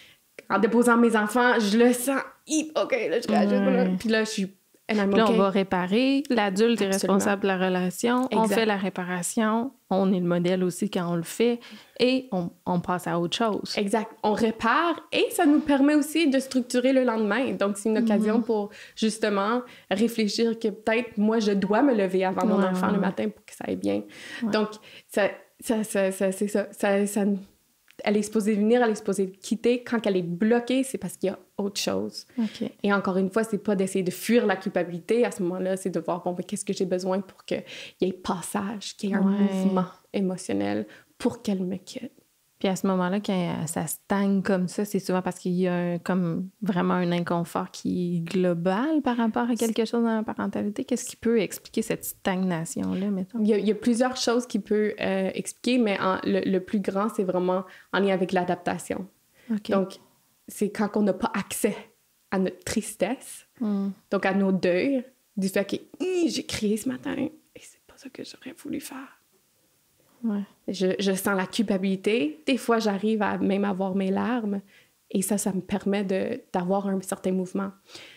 En déposant mes enfants, je le sens. OK, là, je réagis. Mm. Puis là, je suis... Puis là, okay. on va réparer. L'adulte Absolument. Est responsable de la relation. Exact. On fait la réparation. On est le modèle aussi quand on le fait. Et on, on passe à autre chose. Exact. On répare et ça nous permet aussi de structurer le lendemain. Donc, c'est une occasion mm-hmm. pour, justement, réfléchir que peut-être, moi, je dois me lever avant mon ouais, enfant ouais. le matin pour que ça aille bien. Ouais. Donc, ça, ça, ça, ça, c'est ça. ça, ça Elle est supposée venir, elle est supposée quitter. Quand elle est bloquée, c'est parce qu'il y a autre chose. Okay. Et encore une fois, c'est pas d'essayer de fuir la culpabilité. À ce moment-là, c'est de voir, bon, ben, qu'est-ce que j'ai besoin pour qu'il y ait passage, qu'il y ait un ouais. mouvement émotionnel pour qu'elle me quitte. Puis à ce moment-là, quand ça stagne comme ça, c'est souvent parce qu'il y a un, comme vraiment un inconfort qui est global par rapport à quelque chose dans la parentalité. Qu'est-ce qui peut expliquer cette stagnation-là, mettons? Il y a, il y a plusieurs choses qui peuvent euh, expliquer, mais en, le, le plus grand, c'est vraiment en lien avec l'adaptation. Okay. Donc, c'est quand on n'a pas accès à notre tristesse, mm. donc à nos deuils, du fait que j'ai crié ce matin et c'est pas ça que j'aurais voulu faire. Ouais. Je, je sens la culpabilité. Des fois, j'arrive à même avoir mes larmes. Et ça, ça me permet de, d'avoir un certain mouvement.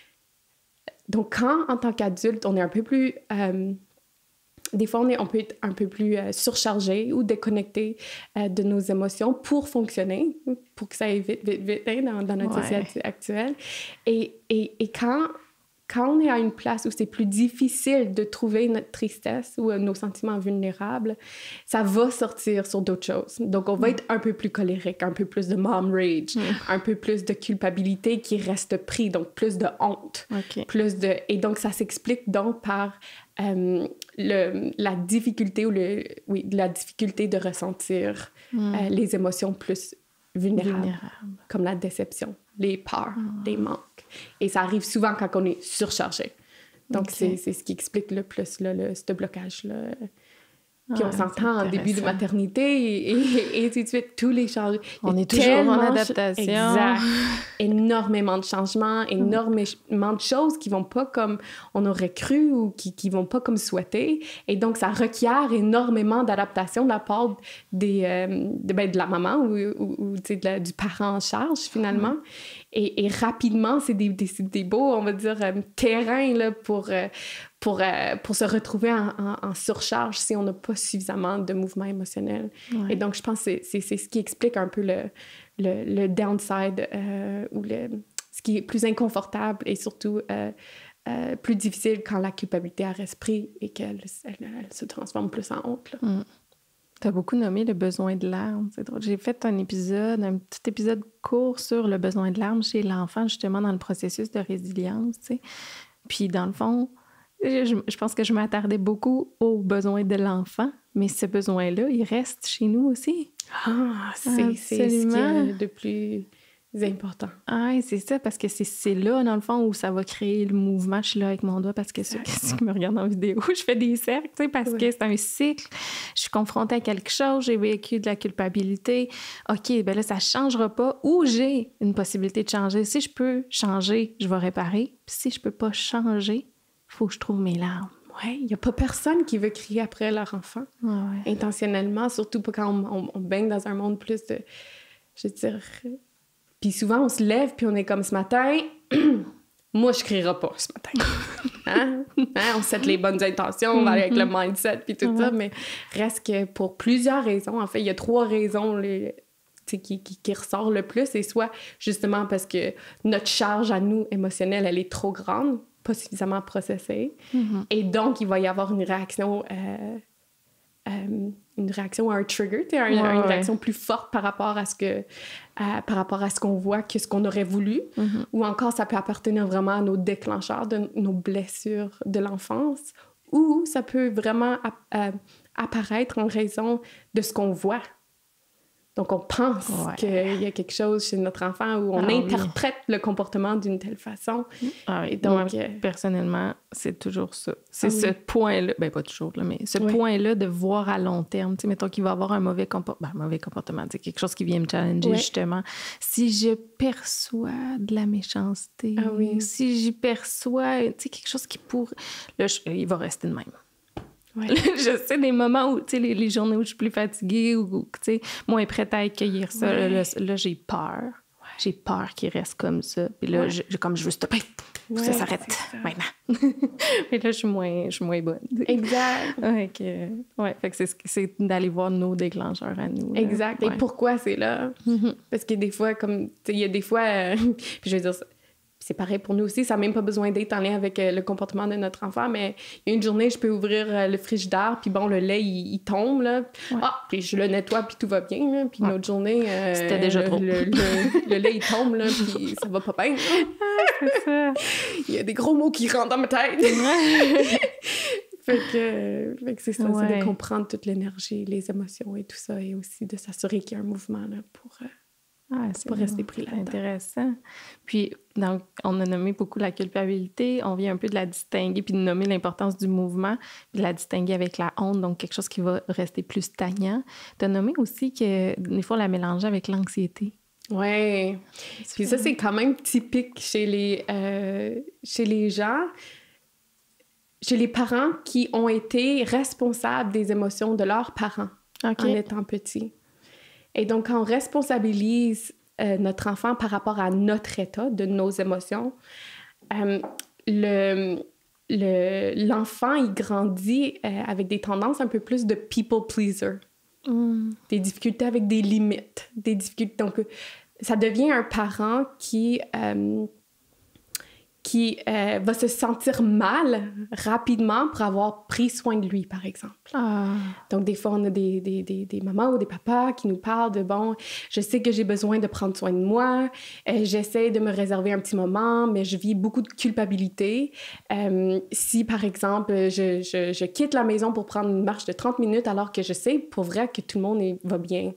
Donc, quand, en tant qu'adulte, on est un peu plus... Euh, des fois, on, est, on peut être un peu plus euh, surchargé ou déconnecté euh, de nos émotions pour fonctionner, pour que ça aille vite, vite, vite hein, dans, dans notre ouais. société actuelle. Et, et, et quand... Quand on est à une place où c'est plus difficile de trouver notre tristesse ou nos sentiments vulnérables, ça va sortir sur d'autres choses. Donc, on va mm. être un peu plus colérique, un peu plus de mom rage, mm. un peu plus de culpabilité qui reste pris, donc plus de honte. Okay. Plus de... Et donc, ça s'explique donc par euh, le, la difficulté ou le... Oui, la difficulté de ressentir mm. euh, les émotions plus vulnérables, vulnérables, comme la déception, les peurs, mm. les manques. Et ça arrive souvent quand on est surchargé. Donc, okay. c'est, c'est ce qui explique le plus là, le, ce blocage-là. Puis ah, on s'entend en début de maternité et, et, et ainsi de suite, tous les changements. On est toujours en adaptation. Exact. Énormément de changements, énormément de choses qui vont pas comme on aurait cru ou qui, qui vont pas comme souhaité. Et donc, ça requiert énormément d'adaptation de la part des, euh, de, ben, de la maman ou, ou, ou de la, du parent en charge, finalement. Mm. Et, et rapidement, c'est des, des, des beaux, on va dire, euh, terrains là, pour... Euh, Pour, euh, pour se retrouver en, en, en surcharge si on n'a pas suffisamment de mouvement émotionnel. Ouais. Et donc, je pense que c'est, c'est, c'est ce qui explique un peu le, le, le downside euh, ou le, ce qui est plus inconfortable et surtout euh, euh, plus difficile quand la culpabilité a reste-pris et qu'elle elle, elle se transforme plus en honte. Mm. Tu as beaucoup nommé le besoin de larmes. C'est drôle. J'ai fait un épisode, un petit épisode court sur le besoin de larmes chez l'enfant, justement dans le processus de résilience. Tu sais. Puis, dans le fond, Je, je pense que je m'attardais beaucoup aux besoins de l'enfant, mais ce besoin-là, il reste chez nous aussi. Ah, c'est, c'est ce qu'il y a de plus important. Ah, c'est ça, parce que c'est, c'est là, dans le fond, où ça va créer le mouvement. Je suis là avec mon doigt parce que ceux qui me regardent en vidéo, je fais des cercles, tu sais, parce ouais. que c'est un cycle. Je suis confrontée à quelque chose, j'ai vécu de la culpabilité. OK, ben là, ça ne changera pas. Ou j'ai une possibilité de changer. Si je peux changer, je vais réparer. Puis si je ne peux pas changer, il faut que je trouve mes larmes. Oui, il n'y a pas personne qui veut crier après leur enfant, ah ouais. intentionnellement, surtout pas quand on, on, on baigne dans un monde plus de... Je veux dire... Puis souvent, on se lève, puis on est comme ce matin, moi, je crierai pas ce matin. Hein? Hein? On set les bonnes intentions, on va aller avec le mindset, puis tout mm-hmm. ça, mais reste que pour plusieurs raisons, en fait, il y a trois raisons les, qui, qui, qui ressortent le plus, et soit justement parce que notre charge à nous émotionnelle, elle est trop grande, pas suffisamment processée, mm-hmm. et donc, il va y avoir une réaction... Euh, Euh, une réaction à un trigger, un, ouais, une ouais. réaction plus forte par rapport à ce que à, par rapport à ce qu'on voit que ce qu'on aurait voulu, mm-hmm. ou encore ça peut appartenir vraiment à nos déclencheurs, de nos blessures de l'enfance, ou ça peut vraiment ap- euh, apparaître en raison de ce qu'on voit. Donc, on pense ouais. qu'il y a quelque chose chez notre enfant où on ah, interprète oui. le comportement d'une telle façon. Ah, et donc, moi, euh... personnellement, c'est toujours ça. C'est ah, ce oui. point-là, ben pas toujours, là, mais ce oui. point-là de voir à long terme. Tu sais, mettons qu'il va avoir un mauvais, compor... ben, mauvais comportement, tu sais, quelque chose qui vient me challenger, oui. justement. Si je perçois de la méchanceté, ah, oui. si j'y perçois, tu sais, quelque chose qui pourrait... Là, je... il va rester de même. Ouais. Je sais des moments où, tu sais, les, les journées où je suis plus fatiguée ou, ou tu sais, moins prête à accueillir ça, ouais. là, là, là, j'ai peur. Ouais. J'ai peur qu'il reste comme ça. Puis là, ouais. je, je, comme je veux stopper, ouais, ça s'arrête ça. Maintenant. Mais là, je suis moins, je suis moins bonne. Exact. Ouais, que, ouais, fait que c'est, c'est d'aller voir nos déclencheurs à nous. Là. Exact. Ouais. Et pourquoi c'est là? Mm-hmm. Parce que des fois, comme, tu sais, il y a des fois, euh, puis je veux dire ça. C'est pareil pour nous aussi, ça n'a même pas besoin d'être en lien avec euh, le comportement de notre enfant, mais il y a une journée, je peux ouvrir euh, le frigidaire, puis bon, le lait, il, il tombe, là. Ouais. Ah, puis je le nettoie, puis tout va bien, là. Puis ouais. une autre journée... Euh, C'était déjà le, trop. Le, le, le lait, il tombe, là, puis ça va pas bien. Ah, c'est ça. Il y a des gros mots qui rentrent dans ma tête. fait, que, fait que c'est ça, ouais. c'est de comprendre toute l'énergie, les émotions et tout ça, et aussi de s'assurer qu'il y a un mouvement, là, pour... Euh, Ah, c'est pas rester pris là-dedans. Intéressant. Puis, donc, on a nommé beaucoup la culpabilité. On vient un peu de la distinguer, puis de nommer l'importance du mouvement, puis de la distinguer avec la honte, donc quelque chose qui va rester plus stagnant. Tu as nommé aussi que des fois, on la mélangeait avec l'anxiété. Oui. Puis ça, c'est quand même typique chez les, euh, chez les gens, chez les parents qui ont été responsables des émotions de leurs parents okay. en étant petits. Et donc, quand on responsabilise euh, notre enfant par rapport à notre état, de nos émotions, euh, le, le, l'enfant, il grandit euh, avec des tendances un peu plus de people pleaser. Mm. Des difficultés avec des limites. Des difficultés. Donc, ça devient un parent qui... Euh, qui euh, va se sentir mal rapidement pour avoir pris soin de lui, par exemple. Ah. Donc, des fois, on a des, des, des, des mamans ou des papas qui nous parlent de, bon, je sais que j'ai besoin de prendre soin de moi, euh, j'essaie de me réserver un petit moment, mais je vis beaucoup de culpabilité. Euh, si, par exemple, je, je, je quitte la maison pour prendre une marche de trente minutes alors que je sais, pour vrai, que tout le monde est, va bien.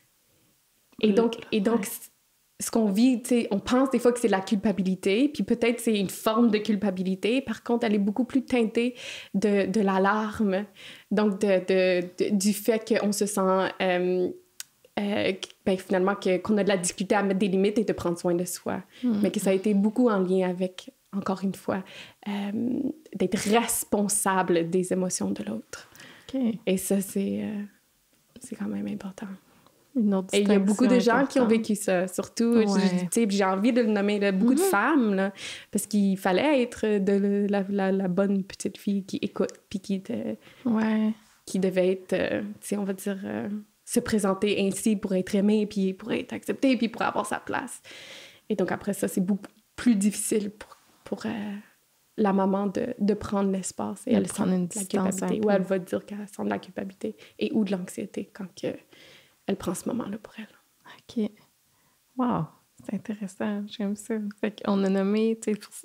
Et donc... Et donc ouais. Ce qu'on vit, tu sais, on pense des fois que c'est de la culpabilité, puis peut-être c'est une forme de culpabilité. Par contre, elle est beaucoup plus teintée de, de l'alarme, donc de, de, de, du fait qu'on se sent, euh, euh, ben, finalement, que, qu'on a de la difficulté à mettre des limites et de prendre soin de soi. Mmh. Mais que ça a été beaucoup en lien avec, encore une fois, euh, d'être responsable des émotions de l'autre. Okay. Et ça, c'est, euh, c'est quand même important. Et il y a beaucoup de gens importante. Qui ont vécu ça, surtout, ouais. je, j'ai envie de le nommer, là, beaucoup mm-hmm. de femmes, là, parce qu'il fallait être de la, la, la bonne petite fille qui écoute, puis qui, était, ouais. qui devait être, euh, on va dire, euh, se présenter ainsi pour être aimée, puis pour être acceptée, puis pour avoir sa place. Et donc après ça, c'est beaucoup plus difficile pour, pour euh, la maman de, de prendre l'espace, et elle sent une la culpabilité, ou elle va dire qu'elle sent de la culpabilité, et ou de l'anxiété quand que elle prend ce moment-là pour elle. OK. Wow! C'est intéressant. J'aime ça. Fait qu'on a nommé, tu sais,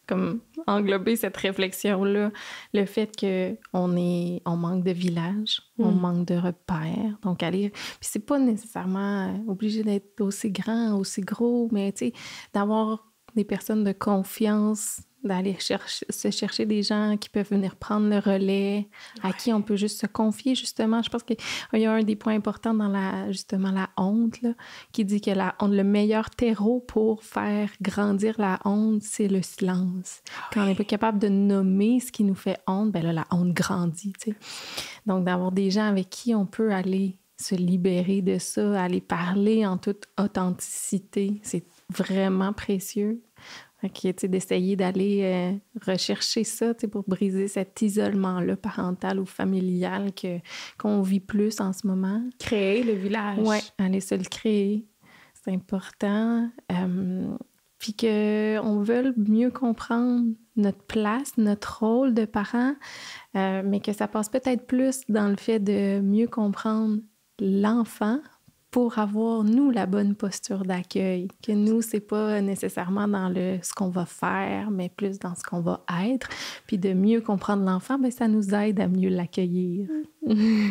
comme englober cette réflexion-là, le fait qu'on est, on manque de village, mm. on manque de repères. Donc, aller... Puis c'est pas nécessairement obligé d'être aussi grand, aussi gros, mais tu sais, d'avoir des personnes de confiance, d'aller chercher, se chercher des gens qui peuvent venir prendre le relais, ouais. à qui on peut juste se confier, justement. Je pense qu'il y a un des points importants dans la, justement, la honte, là, qui dit que la honte, le meilleur terreau pour faire grandir la honte, c'est le silence. Ah, Quand oui. on n'est pas capable de nommer ce qui nous fait honte, ben là, la honte grandit, tu sais. Donc, d'avoir des gens avec qui on peut aller se libérer de ça, aller parler en toute authenticité, c'est vraiment précieux. Fait que, tu sais, d'essayer d'aller euh, rechercher ça, tu sais, pour briser cet isolement-là parental ou familial que, qu'on vit plus en ce moment. Créer le village. Oui, aller se le créer. C'est important. Euh, puis qu'on veuille mieux comprendre notre place, notre rôle de parent, euh, mais que ça passe peut-être plus dans le fait de mieux comprendre l'enfant pour avoir, nous, la bonne posture d'accueil. Que nous, c'est pas nécessairement dans le ce qu'on va faire, mais plus dans ce qu'on va être. Puis de mieux comprendre l'enfant, bien, ça nous aide à mieux l'accueillir. Mm.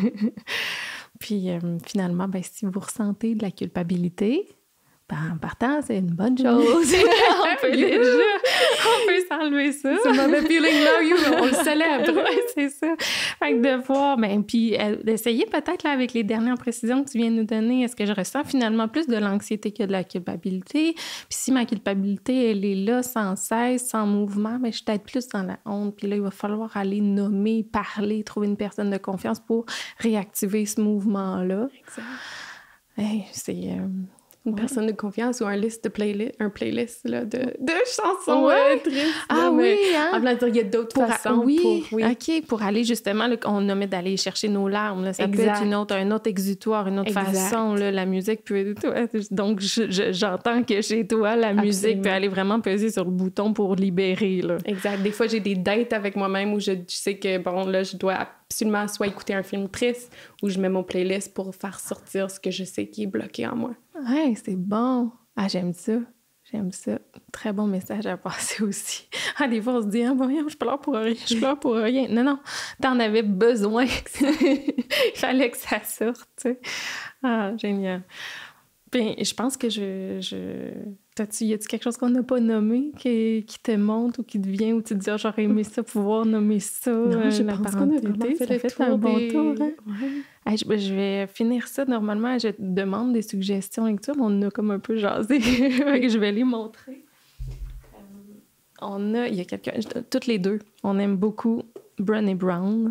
Puis euh, finalement, bien, si vous ressentez de la culpabilité, ben, en partant, c'est une bonne chose. on peut déjà, on peut s'enlever ça. C'est mon feeling now, you, on le célèbre. Oui, c'est ça. Fait que de voir, ben, puis euh, d'essayer peut-être là, avec les dernières précisions que tu viens de nous donner, est-ce que je ressens finalement plus de l'anxiété que de la culpabilité? Puis si ma culpabilité, elle est là sans cesse, sans mouvement, ben, je suis peut-être plus dans la honte. Puis là, il va falloir aller nommer, parler, trouver une personne de confiance pour réactiver ce mouvement-là. Exact. Hey, c'est... Euh... Une ouais. personne de confiance ou un liste de playlist, un playlist là, de, de chansons ouais. euh, tristes. Ah là, oui, hein? En voulant dire, il y a d'autres pour façons. A... Oui, pour, oui, OK, pour aller justement, là, on nommait d'aller chercher nos larmes. Là. Ça exact. peut être une autre, un autre exutoire, une autre exact. façon. Là, la musique peut... Donc, je, je, j'entends que chez toi, la Absolument. musique peut aller vraiment peser sur le bouton pour libérer. Là. Exact. Des fois, j'ai des dates avec moi-même où je, je sais que, bon, là, je dois absolument soit écouter un film triste ou je mets mon playlist pour faire sortir ce que je sais qui est bloqué en moi. Ouais, c'est bon. Ah, j'aime ça. J'aime ça. Très bon message à passer aussi. Ah, des fois, on se dit, ah, bon, je pleure pour rien, je pleure pour rien. Non, non, t'en avais besoin. Il fallait que ça sorte, tu sais. Ah, génial. Puis, je pense que je... je... T'as-tu, y a-tu quelque chose qu'on n'a pas nommé qui, qui te monte ou qui te vient ou tu te dis, oh, j'aurais aimé ça, pouvoir nommer ça? Non, je la pense qu'on a vraiment fait, ça fait un bon des... tour. Hein? Ouais. Hey, je, je vais finir ça. Normalement, je te demande des suggestions lecture, mais on a comme un peu jasé. Je vais les montrer. Euh, on a, il y a quelqu'un, toutes les deux, on aime beaucoup Brené Brown.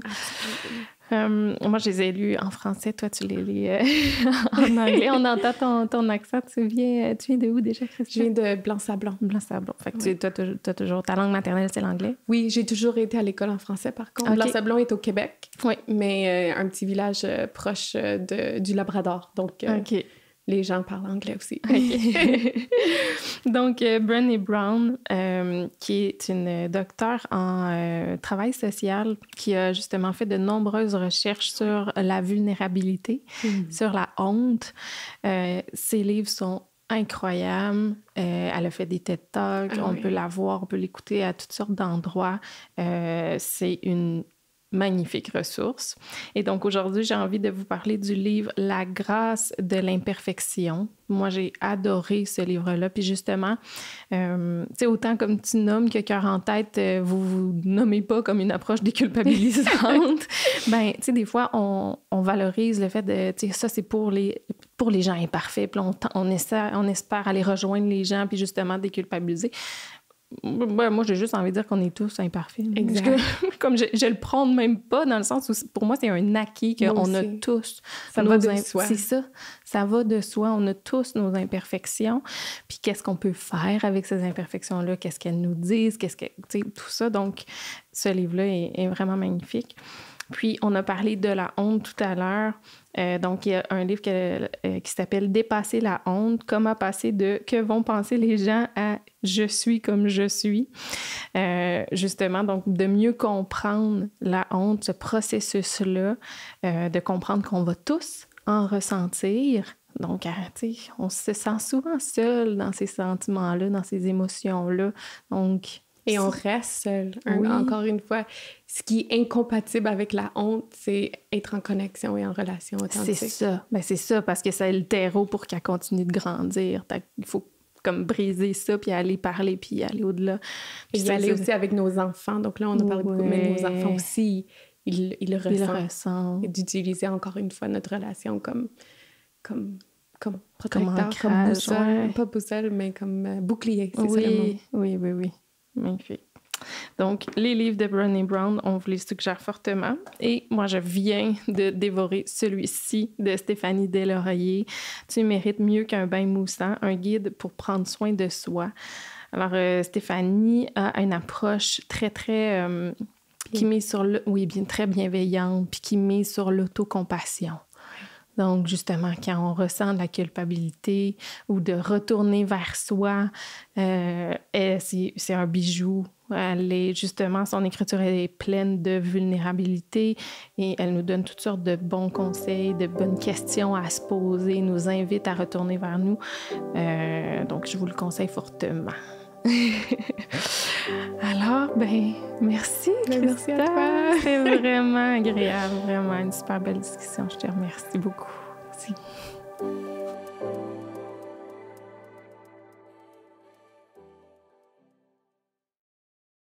Euh, moi, je les ai lus en français. Toi, tu les lis euh, en anglais. On entend ton, ton accent. Tu viens, tu viens de où déjà, Christian? Je viens de Blanc-Sablon. Blanc-Sablon. Fait que oui. tu as toujours... Ta langue maternelle, c'est l'anglais? Oui, j'ai toujours été à l'école en français, par contre. Okay. Blanc-Sablon est au Québec. Oui. Mais euh, un petit village euh, proche euh, de, du Labrador. Donc, euh, OK. Les gens parlent anglais aussi. Okay. Donc, euh, Brené Brown, euh, qui est une docteure en euh, travail social, qui a justement fait de nombreuses recherches sur la vulnérabilité, mm. sur la honte. Euh, ses livres sont incroyable. Euh, elle a fait des TED Talks. Ah, on oui. peut la voir, on peut l'écouter à toutes sortes d'endroits. Euh, c'est une magnifique ressource. Et donc, aujourd'hui, j'ai envie de vous parler du livre « La grâce de l'imperfection ». Moi, j'ai adoré ce livre-là. Puis justement, euh, tu sais, autant comme tu nommes que Cœur en tête, euh, vous vous nommez pas comme une approche déculpabilisante. Ben, tu sais, des fois, on, on valorise le fait de, tu sais, ça, c'est pour les, pour les gens imparfaits. Puis on, on, essaie, on espère aller rejoindre les gens puis justement déculpabiliser. Ben, moi, j'ai juste envie de dire qu'on est tous imparfaits. Exact. Comme je, je le prône même pas, dans le sens où, pour moi, c'est un acquis qu'on a tous. Ça va de soi. C'est ça. Ça va de soi. On a tous nos imperfections. Puis qu'est-ce qu'on peut faire avec ces imperfections-là? Qu'est-ce qu'elles nous disent? Qu'est-ce que, tu sais, tout ça. Donc, ce livre-là est, est vraiment magnifique. Puis, on a parlé de la honte tout à l'heure. Euh, donc, il y a un livre que, euh, qui s'appelle « Dépasser la honte. Comment passer de « Que vont penser les gens » à « Je suis comme je suis euh, ». Justement, donc, de mieux comprendre la honte, ce processus-là, euh, de comprendre qu'on va tous en ressentir. Donc, tu sais, on se sent souvent seul dans ces sentiments-là, dans ces émotions-là. Donc, Et on reste seul. Un, Oui. Encore une fois, ce qui est incompatible avec la honte, c'est être en connexion et en relation authentique. C'est ça. Ben, c'est ça, parce que c'est le terreau pour qu'elle continue de grandir. Il faut comme briser ça, puis aller parler, puis aller au-delà. Puis y aller aussi avec nos enfants. Donc là, on a parlé ouais. beaucoup, mais nos enfants aussi, ils, ils le ressentent. Ils le ressentent. Et d'utiliser encore une fois notre relation comme, comme, comme protecteur, comme, ancrage, comme boussole. Ouais. Pas boussole, mais comme euh, bouclier. C'est oui, ça le mot. oui, oui, oui. Magnifique. Donc, les livres de Brené Brown, on vous les suggère fortement. Et moi, je viens de dévorer celui-ci de Stéphanie Deslauriers. Tu mérites mieux qu'un bain moussant, un guide pour prendre soin de soi. Alors, euh, Stéphanie a une approche très, très... Euh, qui mise sur le... Oui, bien, très bienveillante, puis qui mise sur l'autocompassion. Donc, justement, quand on ressent de la culpabilité ou de retourner vers soi, euh, c'est, c'est un bijou. Elle est, justement, son écriture est pleine de vulnérabilité et elle nous donne toutes sortes de bons conseils, de bonnes questions à se poser, nous invite à retourner vers nous. Euh, donc, je vous le conseille fortement. Alors, ben, merci, ben, merci à toi. C'est vraiment agréable, vraiment une super belle discussion. Je te remercie beaucoup. Merci.